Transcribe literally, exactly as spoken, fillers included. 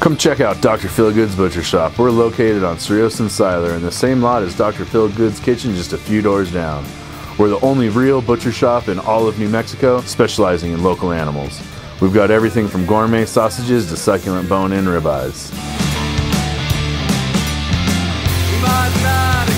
Come check out Doctor Feelgood's Butcher Shop. We're located on Cerrillos and Seiler in the same lot as Doctor Feelgood's Kitchen, just a few doors down. We're the only real butcher shop in all of New Mexico, specializing in local animals. We've got everything from gourmet sausages to succulent bone-in ribeyes.